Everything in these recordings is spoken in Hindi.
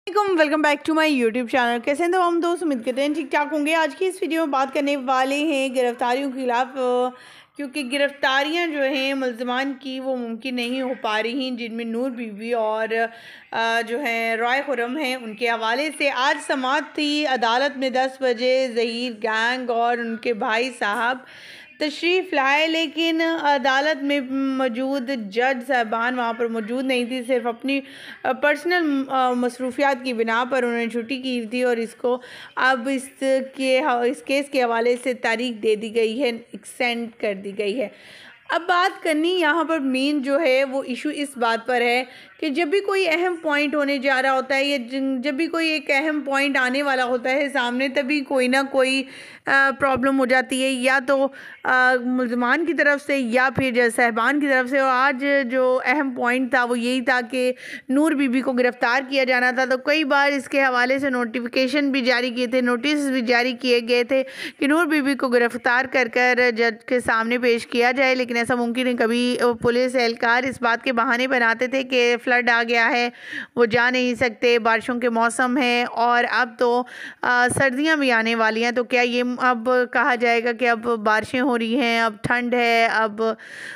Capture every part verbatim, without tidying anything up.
Welcome back to my YouTube channel. कैसे हैं तो हम दोस्त, उम्मीद करते हैं ठीक ठाक होंगे। आज की इस वीडियो में बात करने वाले हैं गिरफ्तारियों के खिलाफ, क्योंकि गिरफ्तारियां जो हैं मुल्ज़मान की वो मुमकिन नहीं हो पा रही हैं, जिनमें नूर बीबी और जो है रॉय खुर्रम हैं। उनके हवाले से आज समाअत थी अदालत में दस बजे। ज़हीर गैंग और उनके भाई साहब तशरीफ़ लाए, लेकिन अदालत में मौजूद जज साहबान वहाँ पर मौजूद नहीं थी। सिर्फ अपनी पर्सनल मसरूफियात की बिना पर उन्होंने छुट्टी की थी और इसको अब इसके इस केस के हवाले से तारीख दे दी गई है, एक्सटेंड कर दी गई है। अब बात करनी यहाँ पर मेन जो है वो इशू इस बात पर है कि जब भी कोई अहम पॉइंट होने जा रहा होता है या जब भी कोई एक अहम पॉइंट आने वाला होता है सामने, तभी कोई ना कोई प्रॉब्लम हो जाती है, या तो मुल्ज़मान की तरफ से या फिर जज साहबान की तरफ से। और आज जो अहम पॉइंट था वो यही था कि नूर बीबी को गिरफ़्तार किया जाना था। तो कई बार इसके हवाले से नोटिफिकेशन भी जारी किए थे, नोटिस भी जारी किए गए थे कि नूर बीबी को गिरफ़्तार कर कर जज के सामने पेश किया जाए, लेकिन ऐसा मुमकिन है। कभी पुलिस एहलकार इस बात के बहाने बनाते थे कि फ्लड आ गया है, वो जा नहीं सकते, बारिशों के मौसम है और अब तो सर्दियां भी आने वाली हैं, तो क्या ये अब कहा जाएगा कि अब बारिशें हो रही हैं, अब ठंड है। अब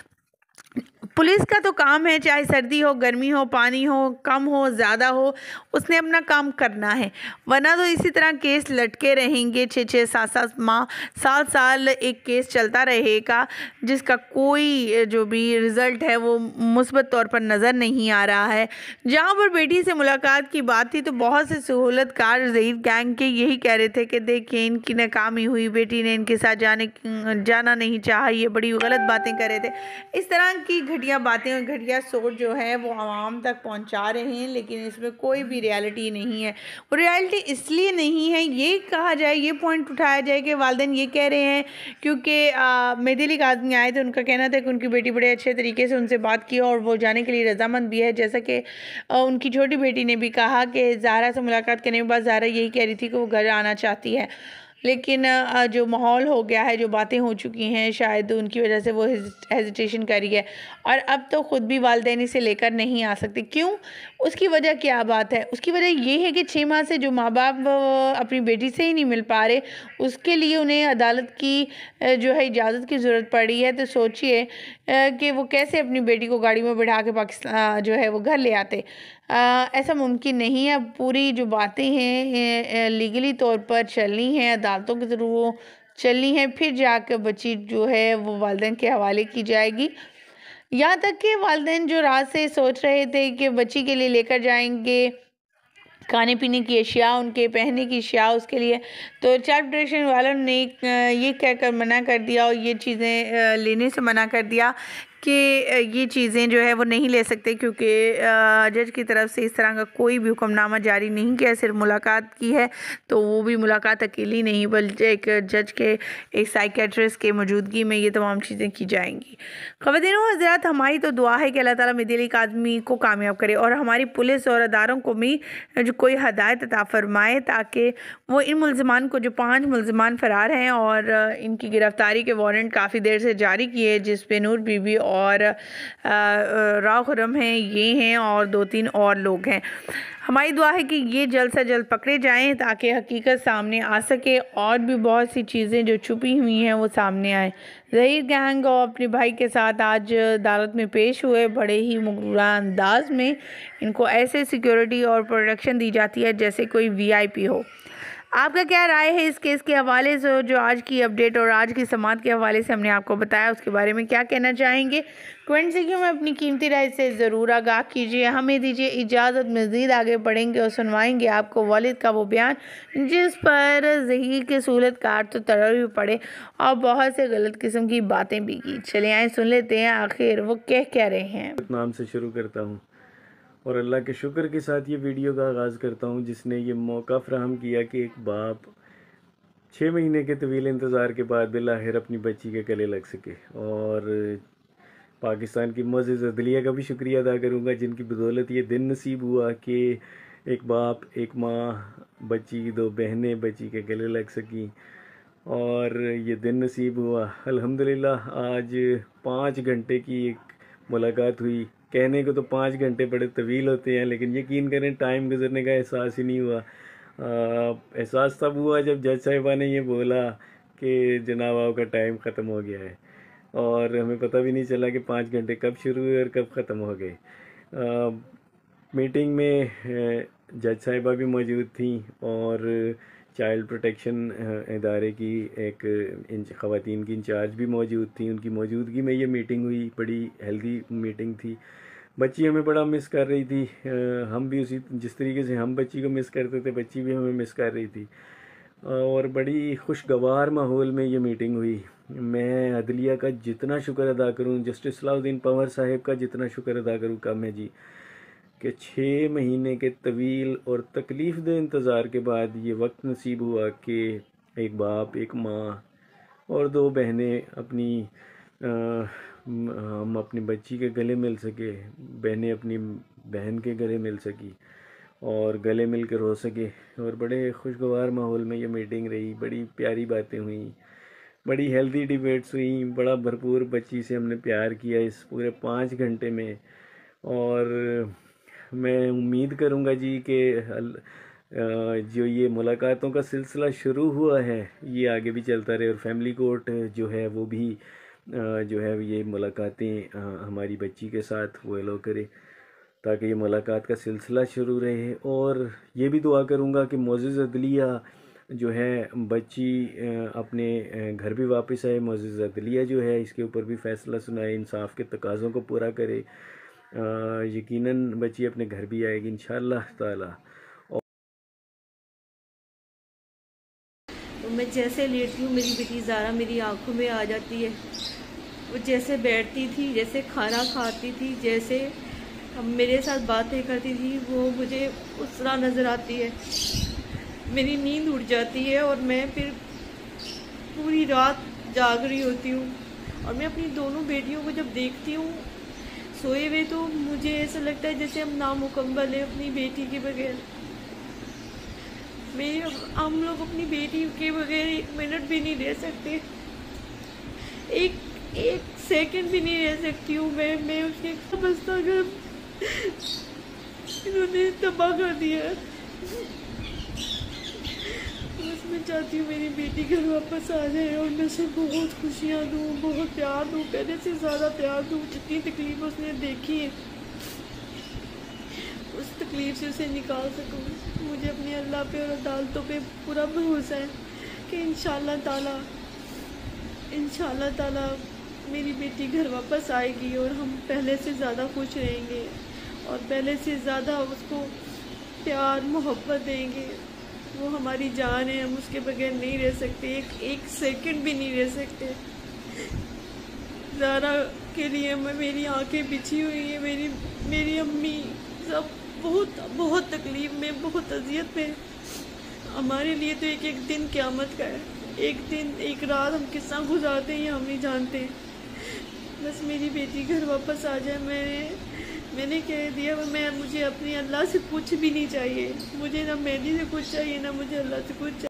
पुलिस का तो काम है, चाहे सर्दी हो, गर्मी हो, पानी हो, कम हो, ज़्यादा हो, उसने अपना काम करना है, वरना तो इसी तरह केस लटके रहेंगे। छः छः सात सात माह साल साल एक केस चलता रहेगा, जिसका कोई जो भी रिज़ल्ट है वो मुस्बत तौर पर नज़र नहीं आ रहा है। जहाँ पर बेटी से मुलाकात की बात थी तो बहुत से सहूलतकार ज़हीर गैंग के यही कह रहे थे कि देखिए इनकी नाकामी हुई, बेटी ने इनके साथ जाने जाना नहीं चाहा, ये बड़ी गलत बातें कर रहे थे। इस तरह की घटिया बातें और घटिया सोच जो है वो आवाम तक पहुंचा रहे हैं, लेकिन इसमें कोई भी रियलिटी नहीं है। वो रियलिटी इसलिए नहीं है, ये कहा जाए, ये पॉइंट उठाया जाए कि वालिदैन ये कह रहे हैं क्योंकि मेहदी अली काज़मी आए थे, उनका कहना था कि उनकी बेटी बड़े अच्छे तरीके से उनसे बात की और वो जाने के लिए रजामंद भी है। जैसा कि उनकी छोटी बेटी ने भी कहा कि ज़ाहरा से मुलाकात करने के बाद ज़ाहरा यही कह रही थी कि वो घर आना चाहती है, लेकिन जो माहौल हो गया है, जो बातें हो चुकी हैं, शायद उनकी वजह से वो हेजिटेशन करी है और अब तो ख़ुद भी वालिदैन इसे लेकर नहीं आ सकते। क्यों? उसकी वजह क्या बात है? उसकी वजह ये है कि छः माह से जो माँ बाप अपनी बेटी से ही नहीं मिल पा रहे, उसके लिए उन्हें अदालत की जो है इजाज़त की ज़रूरत पड़ी है। तो सोचिए कि वो कैसे अपनी बेटी को गाड़ी में बैठा के पाकिस्तान जो है वो घर ले आते। आ, ऐसा मुमकिन नहीं है। पूरी जो बातें हैं लीगली तौर पर चलनी हैं, अदालतों के थ्रू चलनी है, फिर जाकर बच्ची जो है वो वालिदैन के हवाले की जाएगी। यहाँ तक कि वालिदैन जो रात से सोच रहे थे कि बच्ची के लिए लेकर जाएंगे खाने पीने की अशिया, उनके पहनने की अशिया, उसके लिए तो चाइल्ड प्रोटेक्शन वालों ने ये कहकर मना कर दिया और ये चीज़ें लेने से मना कर दिया कि ये चीज़ें जो है वो नहीं ले सकते, क्योंकि जज की तरफ से इस तरह का कोई भी हुक्मनामा जारी नहीं किया। सिर्फ मुलाकात की है, तो वो भी मुलाकात अकेली नहीं बल्कि एक जज के, एक साइकेट्रिस्ट के मौजूदगी में ये तमाम चीज़ें की जाएंगी। ख़वातीन व हज़रात, हमारी तो दुआ है कि अल्लाह ताला मेहदी अली काज़मी को कामयाब करे और हमारी पुलिस और अदारों को भी जो कोई हदायत अता फरमाए, ताकि वो इन मुल्ज़मान को, जो पाँच मुल्ज़मान फ़रार हैं और इनकी गिरफ़्तारी के वारंट काफ़ी देर से जारी किए, जिस पे नूर बीबी और रॉय खुर्रम हैं, ये हैं और दो तीन और लोग हैं। हमारी दुआ है कि ये जल्द से जल्द पकड़े जाएं ताकि हकीकत सामने आ सके और भी बहुत सी चीज़ें जो छुपी हुई हैं वो सामने आए। ज़हीर गैंग और अपने भाई के साथ आज अदालत में पेश हुए, बड़े ही मगरूरा अंदाज में इनको ऐसे सिक्योरिटी और प्रोटेक्शन दी जाती है जैसे कोई वी आई पी हो। आपका क्या राय है इस केस के हवाले से? जो आज की अपडेट और आज की समाअत के हवाले से हमने आपको बताया, उसके बारे में क्या कहना चाहेंगे? कमेंट सेक्शन में अपनी कीमती राय से ज़रूर आगाह कीजिए। हमें दीजिए इजाज़त, मज़ीद आगे बढ़ेंगे और सुनवाएंगे आपको वालिद का वो बयान जिस पर ज़हीर के सहूलतकार तो तरह भी पड़े और बहुत से गलत किस्म की बातें भी की। चले आए सुन लेते हैं आखिर वो कह क्या रहे हैं। नाम से शुरू करता हूँ और अल्लाह के शुक्र के साथ ये वीडियो का आगाज़ करता हूँ, जिसने ये मौका फ़राहम किया कि एक बाप छः महीने के तवील इंतज़ार के बाद बिलाखिर अपनी बच्ची के गले लग सके। और पाकिस्तान की मुअज़्ज़िज़ अदलिया का भी शुक्रिया अदा करूँगा, जिनकी बदौलत ये दिन नसीब हुआ कि एक बाप, एक माँ, बच्ची, दो बहनें बच्ची के गले लग सकी और ये दिन नसीब हुआ। अल्हम्दुलिल्लाह आज पाँच घंटे की एक मुलाकात हुई कहने को तो पाँच घंटे बड़े तवील होते हैं, लेकिन यकीन करें टाइम गुजरने का एहसास ही नहीं हुआ। एहसास तब हुआ जब जज साहिबा ने ये बोला कि जनाब आपका टाइम ख़त्म हो गया है, और हमें पता भी नहीं चला कि पाँच घंटे कब शुरू हुए और कब ख़त्म हो गए। मीटिंग में जज साहिबा भी मौजूद थी और चाइल्ड प्रोटेक्शन इदारे की एक इंच ख़वातीन की इंचार्ज भी मौजूद थी। उनकी मौजूदगी में ये मीटिंग हुई। बड़ी हेल्दी मीटिंग थी। बच्ची हमें बड़ा मिस कर रही थी, हम भी उसी जिस तरीके से हम बच्ची को मिस करते थे बच्ची भी हमें मिस कर रही थी, और बड़ी खुशगवार माहौल में ये मीटिंग हुई। मैं अदलिया का जितना शुक्र अदा करूं, जस्टिस सलाउद्दीन पंवर साहिब का जितना शुक्र अदा करूं कम है जी, कि छः महीने के तवील और तकलीफ़ दे इंतज़ार के बाद ये वक्त नसीब हुआ कि एक बाप, एक माँ और दो बहनें अपनी आ, हम अपनी बच्ची के गले मिल सके, बहनें अपनी बहन के गले मिल सकी और गले मिल कर रो सके। और बड़े खुशगवार माहौल में ये मीटिंग रही। बड़ी प्यारी बातें हुई, बड़ी हेल्दी डिबेट्स हुई, बड़ा भरपूर बच्ची से हमने प्यार किया इस पूरे पाँच घंटे में। और मैं उम्मीद करूँगा जी कि जो ये मुलाकातों का सिलसिला शुरू हुआ है ये आगे भी चलता रहे, और फैमिली कोर्ट जो है वो भी जो है ये मुलाकातें हमारी बच्ची के साथ वो एलो करे, ताकि ये मुलाकात का सिलसिला शुरू रहे। और ये भी दुआ करूँगा कि मोअज़्ज़िज़ अदलिया जो है बच्ची अपने घर भी वापस आए। मोअज़्ज़िज़ अदलिया जो है इसके ऊपर भी फ़ैसला सुनाए, इंसाफ के तकाज़ों को पूरा करे। यकीनन बच्ची अपने घर भी आएगी इंशाअल्लाह ताला। तो मैं जैसे लेटती हूँ मेरी बेटी ज़ारा मेरी आंखों में आ जाती है। वो जैसे बैठती थी, जैसे खाना खाती थी, जैसे हम मेरे साथ बातें करती थी, वो मुझे उस तरह नज़र आती है। मेरी नींद उड़ जाती है और मैं फिर पूरी रात जाग रही होती हूँ। और मैं अपनी दोनों बेटियों को जब देखती हूँ सोए हुए, तो मुझे ऐसा लगता है जैसे हम नामुकम्मल है अपनी बेटी के बगैर। मेरी हम लोग अपनी बेटी के बगैर एक मिनट भी नहीं रह सकते, एक एक सेकंड भी नहीं रह सकती हूँ मैं मैं उसके बस्ता घर इन्होंने तबाह कर दिया। बस मैं चाहती हूँ मेरी बेटी घर वापस आ जाए और मैं उसे बहुत खुशियाँ दूँ, बहुत प्यार दूँ, पहले से ज़्यादा प्यार दूँ। जितनी तकलीफ उसने देखी है उस तकलीफ से उसे निकाल सकूँ। मुझे अपने अल्लाह पे और अदालतों पे पूरा भरोसा है कि इंशाअल्लाह ताला इंशाअल्लाह ताला मेरी बेटी घर वापस आएगी और हम पहले से ज़्यादा खुश रहेंगे और पहले से ज़्यादा उसको प्यार मोहब्बत देंगे। वो हमारी जान है, हम उसके बगैर नहीं रह सकते, एक एक सेकंड भी नहीं रह सकते। ज़ारा के लिए मैं मेरी आंखें बिछी हुई है, मेरी मेरी अम्मी सब बहुत बहुत तकलीफ़ में, बहुत अजियत में। हमारे लिए तो एक एक दिन क़यामत का है, एक दिन एक रात हम किस तरह गुजारते हैं हम नहीं जानते। बस मेरी बेटी घर वापस आ जाए। मैंने मैंने कह दिया मैं मुझे अपनी अल्लाह से कुछ भी नहीं चाहिए, मुझे ना मेरी से कुछ चाहिए ना मुझे अल्लाह से कुछ चाहिए।